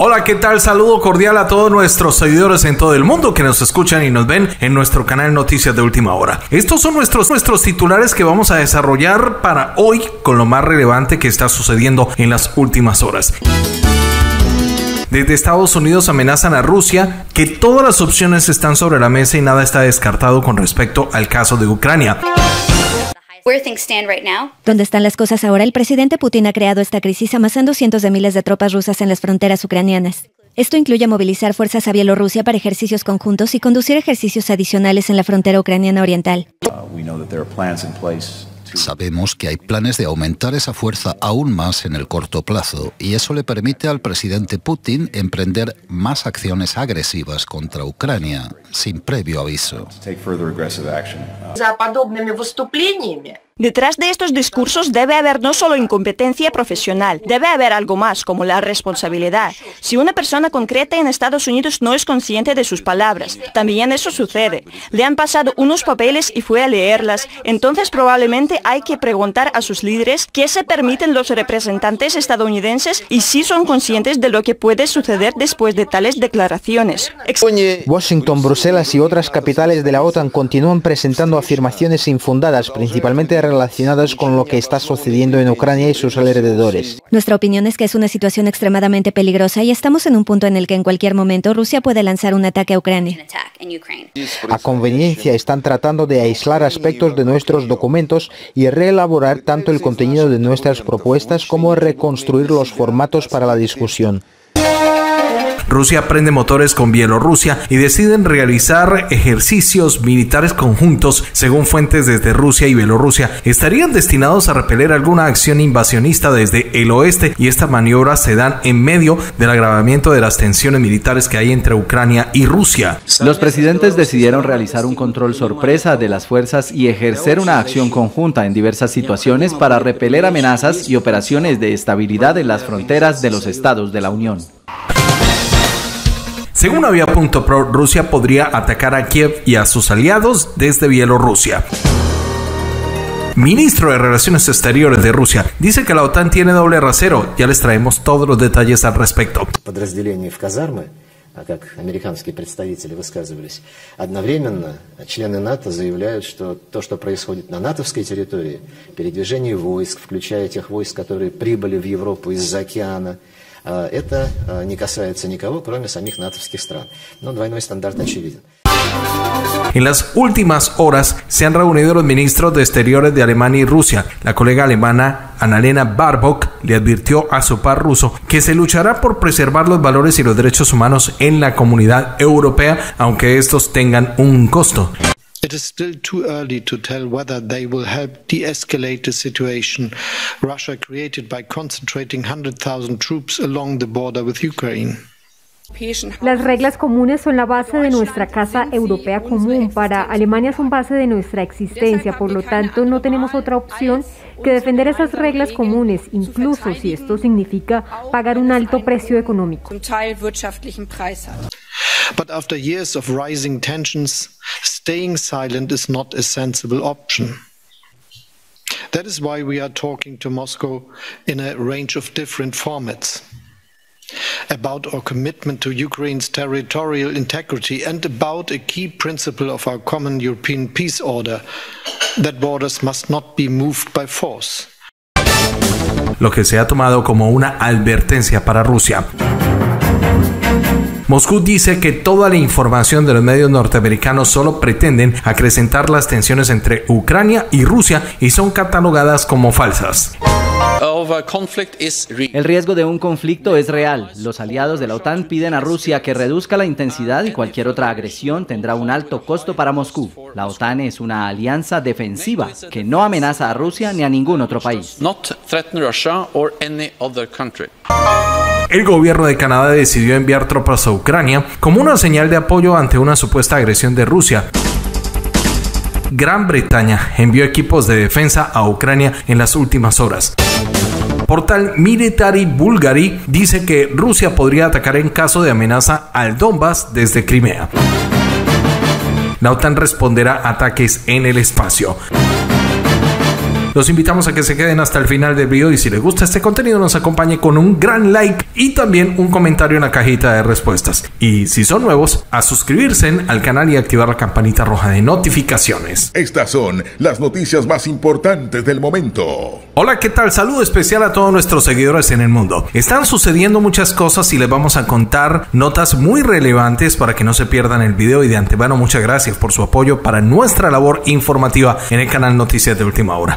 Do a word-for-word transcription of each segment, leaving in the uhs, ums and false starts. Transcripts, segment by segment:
Hola, ¿qué tal? Saludo cordial a todos nuestros seguidores en todo el mundo que nos escuchan y nos ven en nuestro canal Noticias de Última Hora. Estos son nuestros, nuestros titulares que vamos a desarrollar para hoy con lo más relevante que está sucediendo en las últimas horas. Desde Estados Unidos amenazan a Rusia que todas las opciones están sobre la mesa y nada está descartado con respecto al caso de Ucrania. ¿Dónde están las cosas ahora? El presidente Putin ha creado esta crisis amasando cientos de miles de tropas rusas en las fronteras ucranianas. Esto incluye movilizar fuerzas a Bielorrusia para ejercicios conjuntos y conducir ejercicios adicionales en la frontera ucraniana oriental. Sabemos que hay planes de aumentar esa fuerza aún más en el corto plazo y eso le permite al presidente Putin emprender más acciones agresivas contra Ucrania sin previo aviso. Detrás de estos discursos debe haber no solo incompetencia profesional, debe haber algo más, como la responsabilidad. Si una persona concreta en Estados Unidos no es consciente de sus palabras, también eso sucede. Le han pasado unos papeles y fue a leerlas, entonces probablemente hay que preguntar a sus líderes qué se permiten los representantes estadounidenses y si son conscientes de lo que puede suceder después de tales declaraciones. Washington, Bruselas y otras capitales de la OTAN continúan presentando afirmaciones infundadas, principalmente relacionadas con lo que está sucediendo en Ucrania y sus alrededores. Nuestra opinión es que es una situación extremadamente peligrosa y estamos en un punto en el que en cualquier momento Rusia puede lanzar un ataque a Ucrania. A conveniencia están tratando de aislar aspectos de nuestros documentos y reelaborar tanto el contenido de nuestras propuestas como reconstruir los formatos para la discusión. Rusia prende motores con Bielorrusia y deciden realizar ejercicios militares conjuntos. Según fuentes desde Rusia y Bielorrusia, estarían destinados a repeler alguna acción invasionista desde el oeste y estas maniobras se dan en medio del agravamiento de las tensiones militares que hay entre Ucrania y Rusia. Los presidentes decidieron realizar un control sorpresa de las fuerzas y ejercer una acción conjunta en diversas situaciones para repeler amenazas y operaciones de estabilidad en las fronteras de los estados de la Unión. Según Avia punto pro, Rusia podría atacar a Kiev y a sus aliados desde Bielorrusia. Ministro de Relaciones Exteriores de Rusia dice que la OTAN tiene doble rasero. Ya les traemos todos los detalles al respecto. как американские представители высказывались, одновременно члены НАТО заявляют, что то, что происходит на натовской территории, передвижение войск, включая тех войск, которые прибыли в Европу из-за океана, это не касается никого, кроме самих натовских стран. Но двойной стандарт очевиден. En las últimas horas se han reunido los ministros de Exteriores de Alemania y Rusia. La colega alemana Annalena Baerbock le advirtió a su par ruso que se luchará por preservar los valores y los derechos humanos en la comunidad europea, aunque estos tengan un costo. It is still too early to tell whether they will help de-escalate the situation Russia created by concentrating one hundred thousand troops along the border with Ukraine. Las reglas comunes son la base de nuestra casa europea común. Para Alemania son base de nuestra existencia. Por lo tanto, no tenemos otra opción que defender esas reglas comunes, incluso si esto significa pagar un alto precio económico. But after years of rising tensions, staying silent is not a sensible option. That is why we are talking to Moscow in a range of different formats. About our commitment to Ukraine's territorial integrity and about a key principle of our common European peace order, that borders must not be moved by force. Lo que se ha tomado como una advertencia para Rusia. Moscú dice que toda la información de los medios norteamericanos solo pretenden acrecentar las tensiones entre Ucrania y Rusia y son catalogadas como falsas. El riesgo de un conflicto es real. Los aliados de la OTAN piden a Rusia que reduzca la intensidad y cualquier otra agresión tendrá un alto costo para Moscú. La OTAN es una alianza defensiva que no amenaza a Rusia ni a ningún otro país. El gobierno de Canadá decidió enviar tropas a Ucrania como una señal de apoyo ante una supuesta agresión de Rusia. Gran Bretaña envió equipos de defensa a Ucrania en las últimas horas. Portal Military Bulgari dice que Rusia podría atacar en caso de amenaza al Donbass desde Crimea. La OTAN responderá a ataques en el espacio. Los invitamos a que se queden hasta el final del video y si les gusta este contenido nos acompañe con un gran like y también un comentario en la cajita de respuestas. Y si son nuevos, a suscribirse al canal y activar la campanita roja de notificaciones. Estas son las noticias más importantes del momento. Hola, ¿qué tal? Saludo especial a todos nuestros seguidores en el mundo. Están sucediendo muchas cosas y les vamos a contar notas muy relevantes para que no se pierdan el video y de antemano muchas gracias por su apoyo para nuestra labor informativa en el canal Noticias de Última Hora.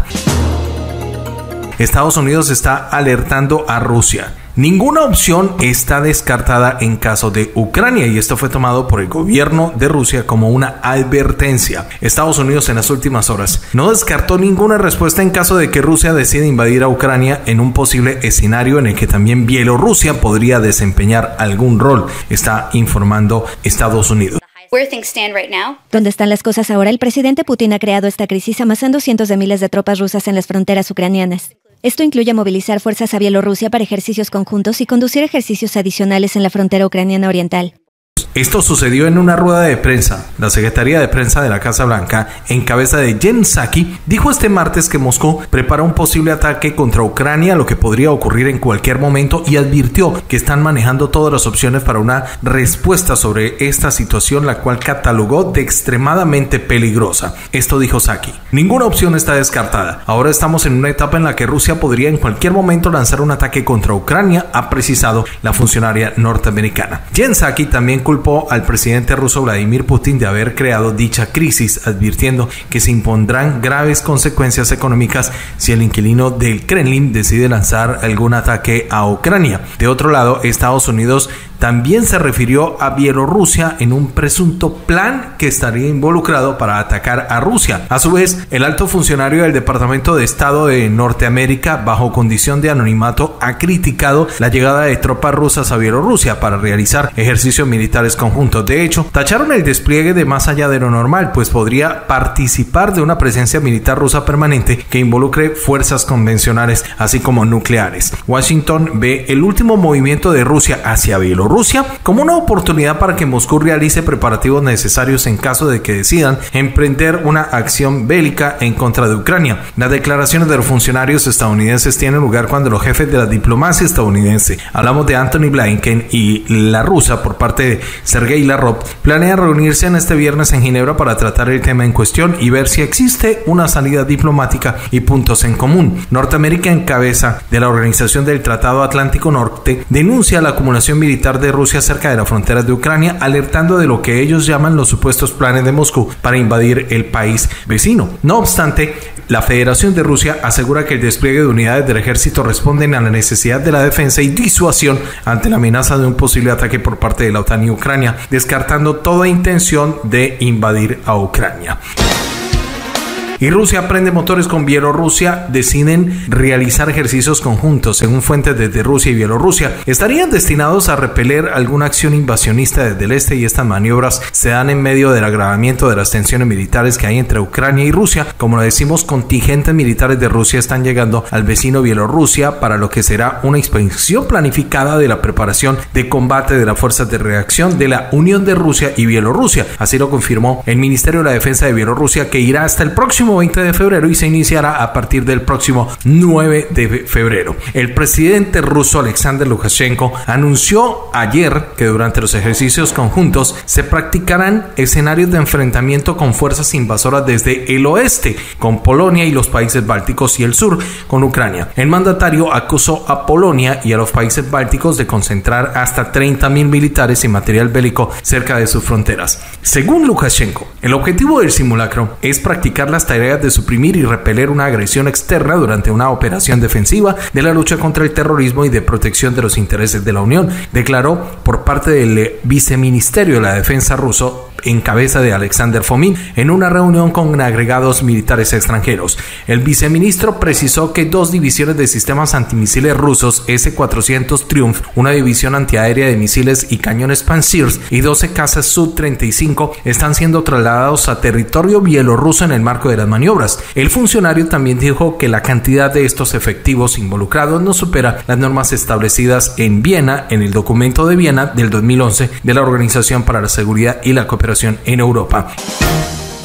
Estados Unidos está alertando a Rusia. Ninguna opción está descartada en caso de Ucrania y esto fue tomado por el gobierno de Rusia como una advertencia. Estados Unidos en las últimas horas no descartó ninguna respuesta en caso de que Rusia decida invadir a Ucrania en un posible escenario en el que también Bielorrusia podría desempeñar algún rol, está informando Estados Unidos. ¿Dónde están las cosas ahora? El presidente Putin ha creado esta crisis amasando cientos de miles de tropas rusas en las fronteras ucranianas. Esto incluye movilizar fuerzas a Bielorrusia para ejercicios conjuntos y conducir ejercicios adicionales en la frontera ucraniana oriental. Esto sucedió en una rueda de prensa. La Secretaría de Prensa de la Casa Blanca, en cabeza de Jen Psaki, dijo este martes que Moscú prepara un posible ataque contra Ucrania, lo que podría ocurrir en cualquier momento, y advirtió que están manejando todas las opciones para una respuesta sobre esta situación, la cual catalogó de extremadamente peligrosa. Esto dijo Psaki. Ninguna opción está descartada. Ahora estamos en una etapa en la que Rusia podría en cualquier momento lanzar un ataque contra Ucrania, ha precisado la funcionaria norteamericana. Jen Psaki también culpó al presidente ruso Vladimir Putin de haber creado dicha crisis, advirtiendo que se impondrán graves consecuencias económicas si el inquilino del Kremlin decide lanzar algún ataque a Ucrania. De otro lado, Estados Unidos también se refirió a Bielorrusia en un presunto plan que estaría involucrado para atacar a Rusia. A su vez, el alto funcionario del Departamento de Estado de Norteamérica, bajo condición de anonimato, ha criticado la llegada de tropas rusas a Bielorrusia para realizar ejercicios militares conjuntos. De hecho, tacharon el despliegue de más allá de lo normal, pues podría participar de una presencia militar rusa permanente que involucre fuerzas convencionales, así como nucleares. Washington ve el último movimiento de Rusia hacia Bielorrusia Rusia como una oportunidad para que Moscú realice preparativos necesarios en caso de que decidan emprender una acción bélica en contra de Ucrania. Las declaraciones de los funcionarios estadounidenses tienen lugar cuando los jefes de la diplomacia estadounidense, hablamos de Antony Blinken, y la rusa por parte de Sergei Lavrov, planean reunirse en este viernes en Ginebra para tratar el tema en cuestión y ver si existe una salida diplomática y puntos en común. Norteamérica, en cabeza de la Organización del Tratado Atlántico Norte, denuncia la acumulación militar de Rusia cerca de las fronteras de Ucrania, alertando de lo que ellos llaman los supuestos planes de Moscú para invadir el país vecino. No obstante, la Federación de Rusia asegura que el despliegue de unidades del ejército responden a la necesidad de la defensa y disuasión ante la amenaza de un posible ataque por parte de la OTAN y Ucrania, descartando toda intención de invadir a Ucrania. Y Rusia prende motores con Bielorrusia, deciden realizar ejercicios conjuntos. Según fuentes desde Rusia y Bielorrusia, estarían destinados a repeler alguna acción invasionista desde el este y estas maniobras se dan en medio del agravamiento de las tensiones militares que hay entre Ucrania y Rusia. Como lo decimos, contingentes militares de Rusia están llegando al vecino Bielorrusia para lo que será una inspección planificada de la preparación de combate de las fuerzas de reacción de la Unión de Rusia y Bielorrusia. Así lo confirmó el Ministerio de la Defensa de Bielorrusia, que irá hasta el próximo veinte de febrero y se iniciará a partir del próximo nueve de febrero. El presidente ruso Alexander Lukashenko anunció ayer que durante los ejercicios conjuntos se practicarán escenarios de enfrentamiento con fuerzas invasoras desde el oeste, con Polonia y los países bálticos, y el sur, con Ucrania. El mandatario acusó a Polonia y a los países bálticos de concentrar hasta treinta mil militares y material bélico cerca de sus fronteras. Según Lukashenko, el objetivo del simulacro es practicar las tareas de suprimir y repeler una agresión externa durante una operación defensiva de la lucha contra el terrorismo y de protección de los intereses de la Unión, declaró por parte del viceministerio de la Defensa ruso en cabeza de Alexander Fomin en una reunión con agregados militares extranjeros. El viceministro precisó que dos divisiones de sistemas antimisiles rusos ese cuatrocientos Triumph, una división antiaérea de misiles y cañones Pantsir y doce cazas Su treinta y cinco están siendo trasladados a territorio bielorruso en el marco de las maniobras. El funcionario también dijo que la cantidad de estos efectivos involucrados no supera las normas establecidas en Viena en el documento de Viena del dos mil once de la Organización para la Seguridad y la Cooperación en Europa.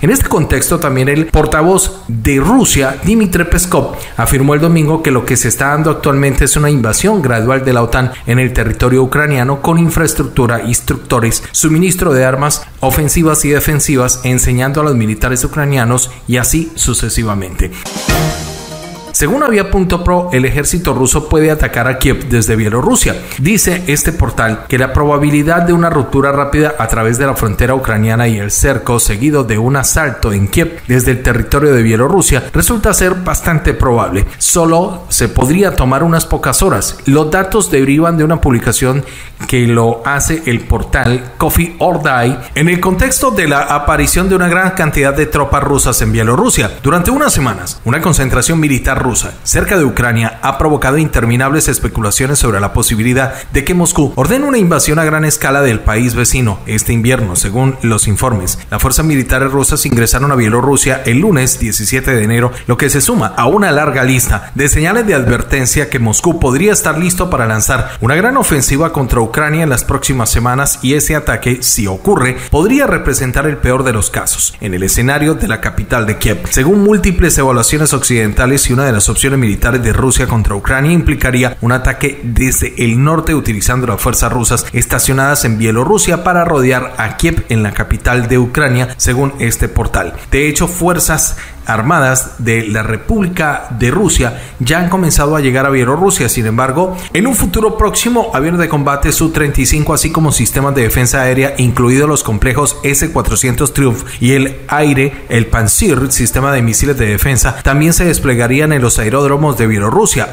En este contexto, también el portavoz de Rusia, Dmitry Peskov, afirmó el domingo que lo que se está dando actualmente es una invasión gradual de la OTAN en el territorio ucraniano con infraestructura, instructores, suministro de armas ofensivas y defensivas, enseñando a los militares ucranianos y así sucesivamente. Según Avia punto pro, el ejército ruso puede atacar a Kiev desde Bielorrusia. Dice este portal que la probabilidad de una ruptura rápida a través de la frontera ucraniana y el cerco, seguido de un asalto en Kiev desde el territorio de Bielorrusia, resulta ser bastante probable. Solo se podría tomar unas pocas horas. Los datos derivan de una publicación que lo hace el portal Coffee or Die en el contexto de la aparición de una gran cantidad de tropas rusas en Bielorrusia. Durante unas semanas, una concentración militar rusa cerca de Ucrania ha provocado interminables especulaciones sobre la posibilidad de que Moscú ordene una invasión a gran escala del país vecino este invierno. Según los informes, las fuerzas militares rusas ingresaron a Bielorrusia el lunes diecisiete de enero, lo que se suma a una larga lista de señales de advertencia que Moscú podría estar listo para lanzar una gran ofensiva contra Ucrania en las próximas semanas, y ese ataque, si ocurre, podría representar el peor de los casos en el escenario de la capital de Kiev. Según múltiples evaluaciones occidentales, y una de las opciones militares de Rusia contra Ucrania implicaría un ataque desde el norte utilizando las fuerzas rusas estacionadas en Bielorrusia para rodear a Kiev, en la capital de Ucrania, según este portal. De hecho, fuerzas armadas de la República de Rusia ya han comenzado a llegar a Bielorrusia. Sin embargo, en un futuro próximo, aviones de combate Su treinta y cinco, así como sistemas de defensa aérea, incluidos los complejos ese cuatrocientos Triumph y el aire, el Pantsir, sistema de misiles de defensa, también se desplegarían en los aeródromos de Bielorrusia.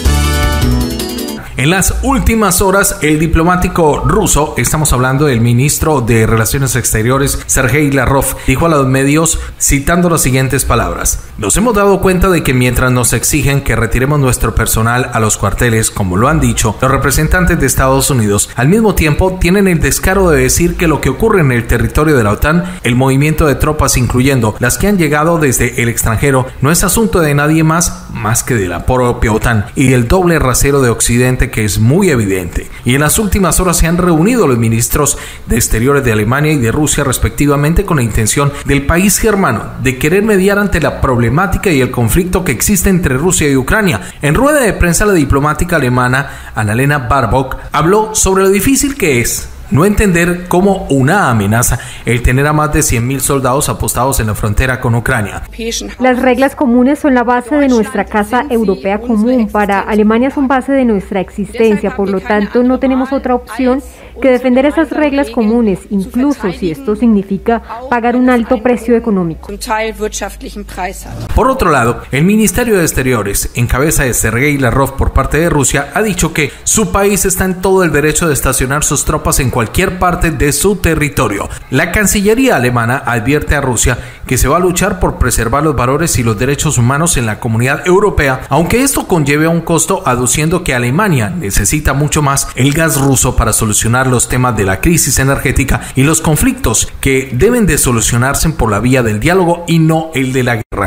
En las últimas horas, el diplomático ruso, estamos hablando del ministro de Relaciones Exteriores, Sergei Lavrov, dijo a los medios, citando las siguientes palabras: "Nos hemos dado cuenta de que mientras nos exigen que retiremos nuestro personal a los cuarteles, como lo han dicho los representantes de Estados Unidos, al mismo tiempo tienen el descaro de decir que lo que ocurre en el territorio de la OTAN, el movimiento de tropas, incluyendo las que han llegado desde el extranjero, no es asunto de nadie más, más que de la propia OTAN y el doble rasero de Occidente, que es muy evidente". Y en las últimas horas se han reunido los ministros de Exteriores de Alemania y de Rusia respectivamente, con la intención del país germano de querer mediar ante la problemática y el conflicto que existe entre Rusia y Ucrania. En rueda de prensa, la diplomática alemana Annalena Baerbock habló sobre lo difícil que es no entender como una amenaza el tener a más de cien mil soldados apostados en la frontera con Ucrania. Las reglas comunes son la base de nuestra casa europea común. Para Alemania son base de nuestra existencia. Por lo tanto, no tenemos otra opción que defender esas reglas comunes, incluso si esto significa pagar un alto precio económico. Por otro lado, el Ministerio de Exteriores, en cabeza de Sergei Lavrov por parte de Rusia, ha dicho que su país está en todo el derecho de estacionar sus tropas en cualquier parte de su territorio. La Cancillería alemana advierte a Rusia que se va a luchar por preservar los valores y los derechos humanos en la comunidad europea, aunque esto conlleve a un costo, aduciendo que Alemania necesita mucho más el gas ruso para solucionar los temas de la crisis energética y los conflictos que deben de solucionarse por la vía del diálogo y no el de la guerra.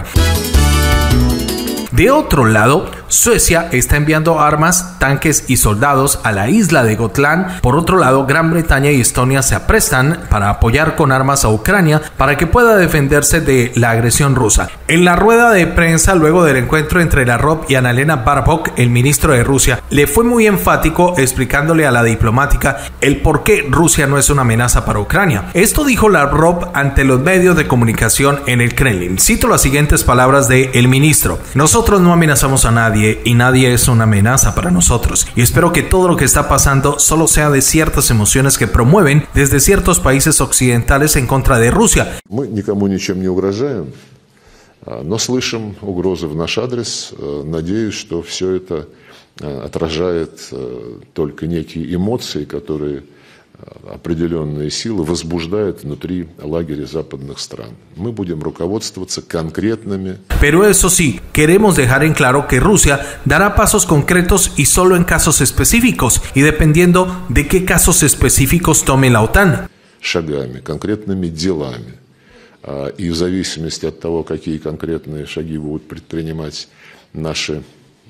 De otro lado, Suecia está enviando armas, tanques y soldados a la isla de Gotland. Por otro lado, Gran Bretaña y Estonia se aprestan para apoyar con armas a Ucrania para que pueda defenderse de la agresión rusa. En la rueda de prensa, luego del encuentro entre Lavrov y Annalena Baerbock, el ministro de Rusia le fue muy enfático explicándole a la diplomática el por qué Rusia no es una amenaza para Ucrania. Esto dijo Lavrov ante los medios de comunicación en el Kremlin. Cito las siguientes palabras del ministro: "Nosotros no amenazamos a nadie y nadie es una amenaza para nosotros. Y espero que todo lo que está pasando solo sea de ciertas emociones que promueven desde ciertos países occidentales en contra de Rusia". Мы никому ничем не угрожаем, но слышим угрозы в наш адрес. Надеюсь, что все это отражает только некие эмоции, которые определенные силы возбуждают внутри лагеря западных стран. Мы будем руководствоваться конкретными. Pero eso sí, queremos dejar en claro que Rusia dará pasos concretos y solo en casos específicos, y dependiendo de qué casos específicos tome la OTAN. Шагами, конкретными делами. И в зависимости от того, какие конкретные шаги будут предпринимать наши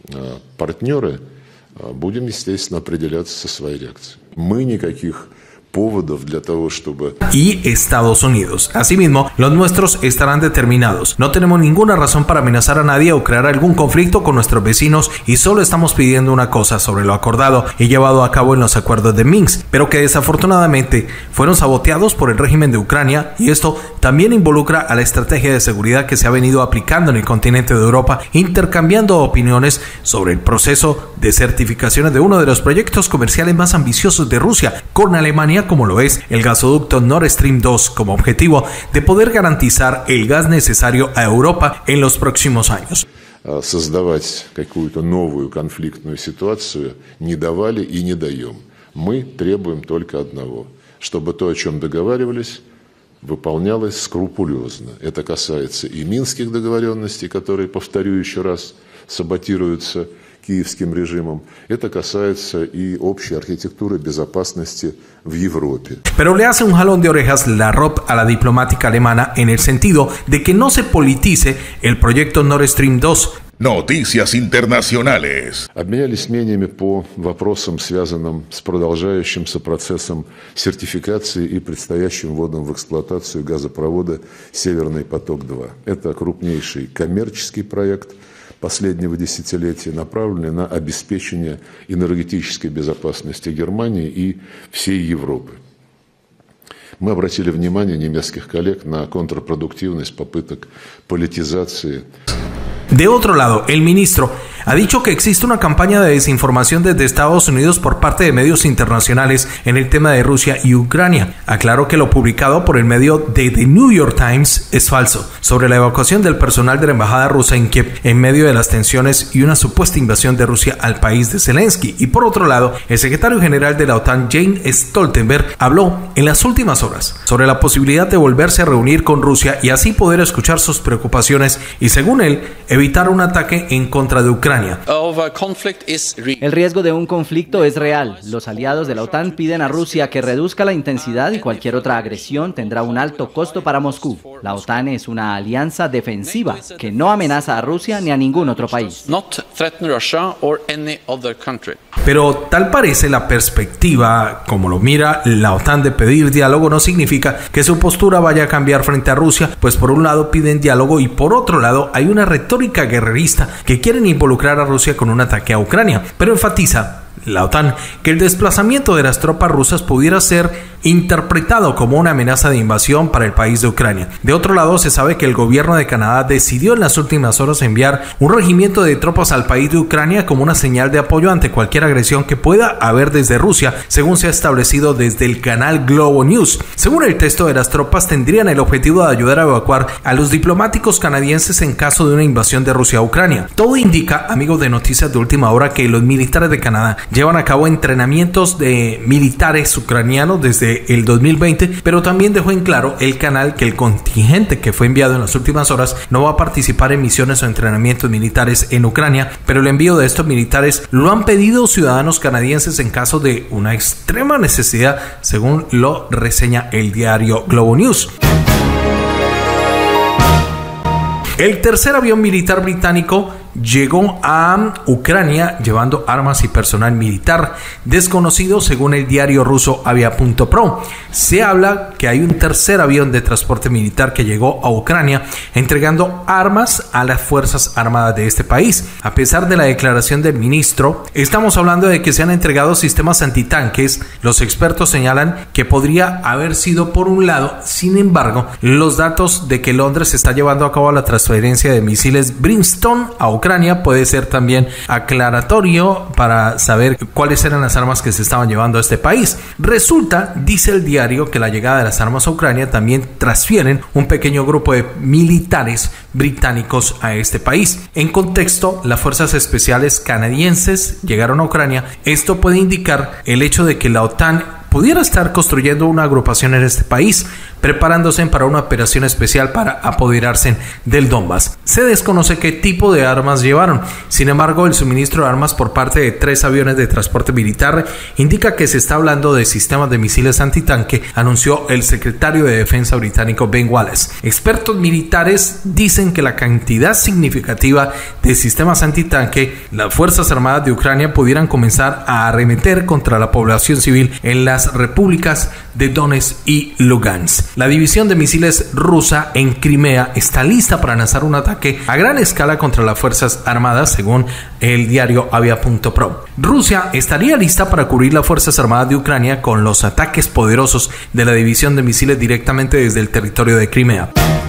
партнеры, будем, естественно, определяться со своей реакцией. Мы никаких y Estados Unidos. Asimismo, los nuestros estarán determinados. No tenemos ninguna razón para amenazar a nadie o crear algún conflicto con nuestros vecinos y solo estamos pidiendo una cosa sobre lo acordado y llevado a cabo en los acuerdos de Minsk, pero que desafortunadamente fueron saboteados por el régimen de Ucrania, y esto también involucra a la estrategia de seguridad que se ha venido aplicando en el continente de Europa, intercambiando opiniones sobre el proceso de certificaciones de uno de los proyectos comerciales más ambiciosos de Rusia con Alemania, como lo es el gasoducto Nord Stream dos, como objetivo de poder garantizar el gas necesario a Europa en los próximos años. Создавать какую-то новую конфликтную ситуацию не давали и не даем. Мы требуем только одного, чтобы то, о чем договаривались, выполнялось скрупулезно. Это касается и минских договоренностей, которые, повторю еще раз, саботируются киевским режимом. Это касается и общей архитектуры безопасности в Европе. Pero le hace un jalón de orejas la R O P a la diplomática alemana en el sentido de que no se politice el proyecto Nord Stream dos. Noticias internacionales. Обменялись мнениями по вопросам, связанным с продолжающимся процессом сертификации и предстоящим вводом в эксплуатацию газопровода «Северный поток-два». Это крупнейший коммерческий проект последнего десятилетия, направленный на обеспечение энергетической безопасности Германии и всей Европы. Мы обратили внимание немецких коллег на контрпродуктивность попыток политизации. De otro lado, el ministro ha dicho que existe una campaña de desinformación desde Estados Unidos por parte de medios internacionales en el tema de Rusia y Ucrania. Aclaró que lo publicado por el medio de The New York Times es falso sobre la evacuación del personal de la embajada rusa en Kiev en medio de las tensiones y una supuesta invasión de Rusia al país de Zelensky. Y por otro lado, el secretario general de la OTAN, Jens Stoltenberg, habló en las últimas horas sobre la posibilidad de volverse a reunir con Rusia y así poder escuchar sus preocupaciones y, según él, evitar un ataque en contra de Ucrania. El riesgo de un conflicto es real. Los aliados de la OTAN piden a Rusia que reduzca la intensidad y cualquier otra agresión tendrá un alto costo para Moscú. La OTAN es una alianza defensiva que no amenaza a Rusia ni a ningún otro país. Pero tal parece la perspectiva, como lo mira la OTAN, de pedir diálogo no significa que su postura vaya a cambiar frente a Rusia, pues por un lado piden diálogo y por otro lado hay una retórica guerrerista que quieren involucrar a Rusia con un ataque a Ucrania, pero enfatiza la OTAN que el desplazamiento de las tropas rusas pudiera ser interpretado como una amenaza de invasión para el país de Ucrania. De otro lado, se sabe que el gobierno de Canadá decidió en las últimas horas enviar un regimiento de tropas al país de Ucrania como una señal de apoyo ante cualquier agresión que pueda haber desde Rusia, según se ha establecido desde el canal Globo News. Según el texto, de las tropas tendrían el objetivo de ayudar a evacuar a los diplomáticos canadienses en caso de una invasión de Rusia a Ucrania. Todo indica, amigos de Noticias de Última Hora, que los militares de Canadá llevan a cabo entrenamientos de militares ucranianos desde el dos mil veinte, pero también dejó en claro el canal que el contingente que fue enviado en las últimas horas no va a participar en misiones o entrenamientos militares en Ucrania, pero el envío de estos militares lo han pedido ciudadanos canadienses en caso de una extrema necesidad, según lo reseña el diario Globo News. El tercer avión militar británico llegó a Ucrania llevando armas y personal militar desconocido, según el diario ruso Avia punto pro. Se habla que hay un tercer avión de transporte militar que llegó a Ucrania entregando armas a las fuerzas armadas de este país. A pesar de la declaración del ministro, estamos hablando de que se han entregado sistemas antitanques. Los expertos señalan que podría haber sido por un lado. Sin embargo, los datos de que Londres está llevando a cabo la transferencia de misiles Brimstone a Ucrania Ucrania puede ser también aclaratorio para saber cuáles eran las armas que se estaban llevando a este país. Resulta, dice el diario, que la llegada de las armas a Ucrania también transfieren un pequeño grupo de militares británicos a este país. En contexto, las fuerzas especiales canadienses llegaron a Ucrania. Esto puede indicar el hecho de que la OTAN pudiera estar construyendo una agrupación en este país, preparándose para una operación especial para apoderarse del Donbass. Se desconoce qué tipo de armas llevaron. Sin embargo, el suministro de armas por parte de tres aviones de transporte militar indica que se está hablando de sistemas de misiles antitanque, anunció el secretario de Defensa británico Ben Wallace. Expertos militares dicen que la cantidad significativa de sistemas antitanque, las Fuerzas Armadas de Ucrania pudieran comenzar a arremeter contra la población civil en las repúblicas de Donetsk y Lugansk. La división de misiles rusa en Crimea está lista para lanzar un ataque a gran escala contra las Fuerzas Armadas, según el diario Avia punto pro. Rusia estaría lista para cubrir las Fuerzas Armadas de Ucrania con los ataques poderosos de la división de misiles directamente desde el territorio de Crimea.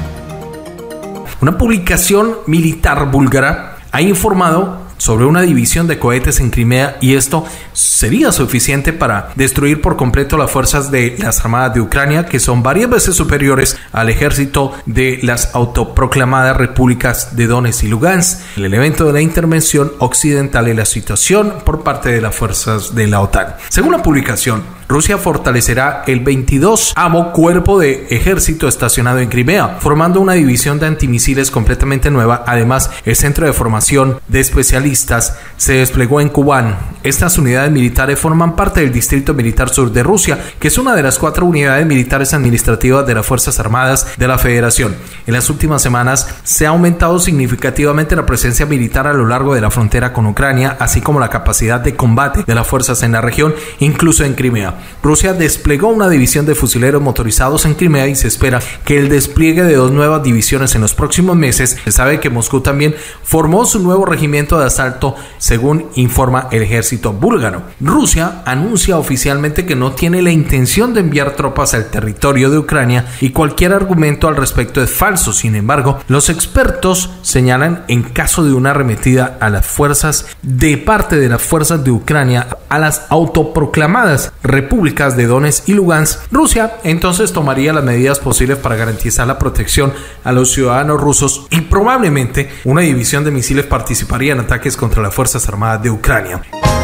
Una publicación militar búlgara ha informado sobre una división de cohetes en Crimea, y esto sería suficiente para destruir por completo las fuerzas de las armadas de Ucrania, que son varias veces superiores al ejército de las autoproclamadas repúblicas de Donetsk y Lugansk. El elemento de la intervención occidental y la situación por parte de las fuerzas de la OTAN. Según la publicación, Rusia fortalecerá el veintidosavo cuerpo de ejército estacionado en Crimea, formando una división de antimisiles completamente nueva. Además, el centro de formación de especialistas se desplegó en Kubán. Estas unidades militares forman parte del Distrito Militar Sur de Rusia, que es una de las cuatro unidades militares administrativas de las Fuerzas Armadas de la Federación. En las últimas semanas se ha aumentado significativamente la presencia militar a lo largo de la frontera con Ucrania, así como la capacidad de combate de las fuerzas en la región, incluso en Crimea. Rusia desplegó una división de fusileros motorizados en Crimea y se espera que el despliegue de dos nuevas divisiones en los próximos meses. Se sabe que Moscú también formó su nuevo regimiento de asalto, según informa el ejército búlgaro. Rusia anuncia oficialmente que no tiene la intención de enviar tropas al territorio de Ucrania y cualquier argumento al respecto es falso. Sin embargo, los expertos señalan, en caso de una arremetida a las fuerzas de parte de las fuerzas de Ucrania a las autoproclamadas repúblicas de Donetsk y Lugansk, Rusia entonces tomaría las medidas posibles para garantizar la protección a los ciudadanos rusos, y probablemente una división de misiles participaría en ataques contra las Fuerzas Armadas de Ucrania.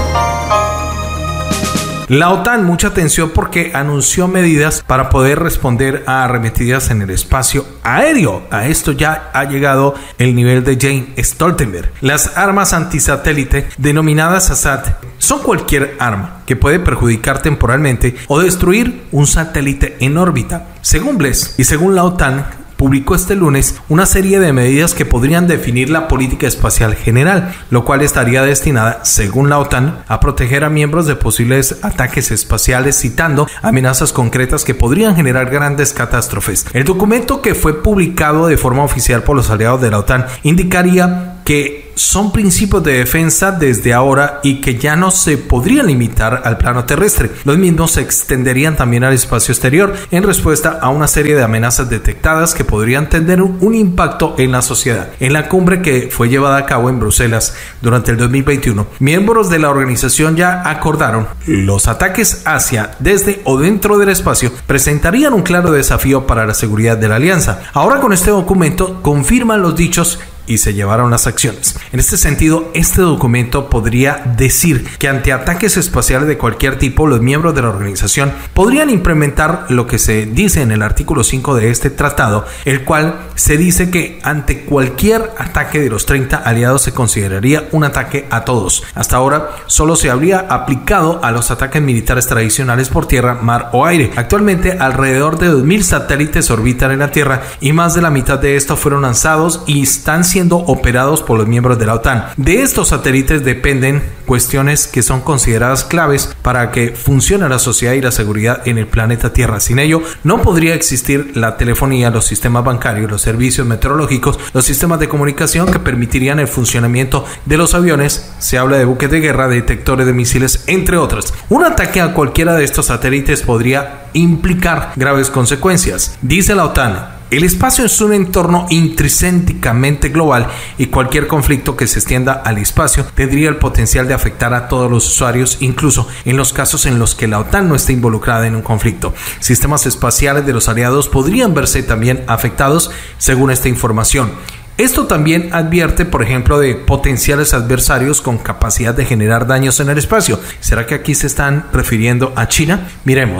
La OTAN, mucha atención porque anunció medidas para poder responder a arremetidas en el espacio aéreo. A esto ya ha llegado el nivel de Jens Stoltenberg. Las armas antisatélite denominadas ASAT son cualquier arma que puede perjudicar temporalmente o destruir un satélite en órbita. Según Bless y según la OTAN, publicó este lunes una serie de medidas que podrían definir la política espacial general, lo cual estaría destinada, según la OTAN, a proteger a miembros de posibles ataques espaciales, citando amenazas concretas que podrían generar grandes catástrofes. El documento, que fue publicado de forma oficial por los aliados de la OTAN, indicaría que son principios de defensa desde ahora y que ya no se podrían limitar al plano terrestre. Los mismos se extenderían también al espacio exterior en respuesta a una serie de amenazas detectadas que podrían tener un impacto en la sociedad. En la cumbre que fue llevada a cabo en Bruselas durante el dos mil veintiuno, miembros de la organización ya acordaron los ataques hacia, desde o dentro del espacio presentarían un claro desafío para la seguridad de la alianza. Ahora, con este documento confirman los dichos y se llevaron las acciones. En este sentido, este documento podría decir que ante ataques espaciales de cualquier tipo, los miembros de la organización podrían implementar lo que se dice en el artículo cinco de este tratado, el cual se dice que ante cualquier ataque de los treinta aliados se consideraría un ataque a todos. Hasta ahora solo se habría aplicado a los ataques militares tradicionales por tierra, mar o aire. Actualmente alrededor de dos mil satélites orbitan en la Tierra y más de la mitad de estos fueron lanzados y están siendo operados por los miembros de la OTAN. De estos satélites dependen cuestiones que son consideradas claves para que funcione la sociedad y la seguridad en el planeta Tierra. Sin ello, no podría existir la telefonía, los sistemas bancarios, los servicios meteorológicos, los sistemas de comunicación que permitirían el funcionamiento de los aviones. Se habla de buques de guerra, detectores de misiles, entre otras. Un ataque a cualquiera de estos satélites podría implicar graves consecuencias. Dice la OTAN: el espacio es un entorno intrínsecamente global y cualquier conflicto que se extienda al espacio tendría el potencial de afectar a todos los usuarios, incluso en los casos en los que la OTAN no esté involucrada en un conflicto. Sistemas espaciales de los aliados podrían verse también afectados, según esta información. Esto también advierte, por ejemplo, de potenciales adversarios con capacidad de generar daños en el espacio. ¿Será que aquí se están refiriendo a China? Miremos.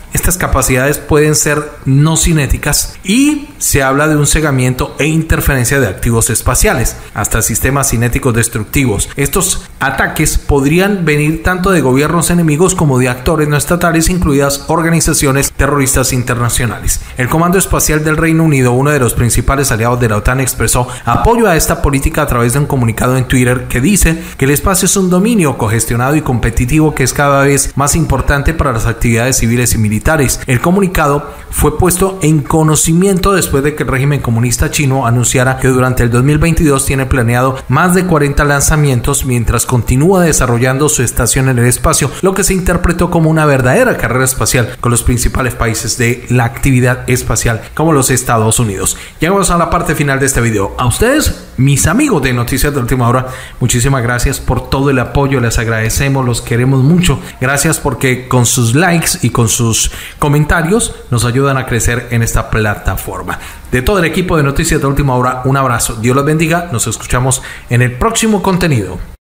Estas capacidades pueden ser no cinéticas y se habla de un cegamiento e interferencia de activos espaciales, hasta sistemas cinéticos destructivos. Estos ataques podrían venir tanto de gobiernos enemigos como de actores no estatales, incluidas organizaciones terroristas internacionales. El Comando Espacial del Reino Unido, uno de los principales aliados de la OTAN, expresó apoyo a esta política a través de un comunicado en Twitter que dice que el espacio es un dominio congestionado y competitivo que es cada vez más importante para las actividades civiles y militares. El comunicado fue puesto en conocimiento después de que el régimen comunista chino anunciara que durante el dos mil veintidós tiene planeado más de cuarenta lanzamientos mientras continúa desarrollando su estación en el espacio, lo que se interpretó como una verdadera carrera espacial con los principales países de la actividad espacial como los Estados Unidos. Llegamos a la parte final de este video. A ustedes, mis amigos de Noticias de Última Hora, muchísimas gracias por todo el apoyo, les agradecemos, los queremos mucho. Gracias porque con sus likes y con sus comentarios nos ayudan a crecer en esta plataforma. De todo el equipo de Noticias de Última Hora, un abrazo. Dios los bendiga. Nos escuchamos en el próximo contenido.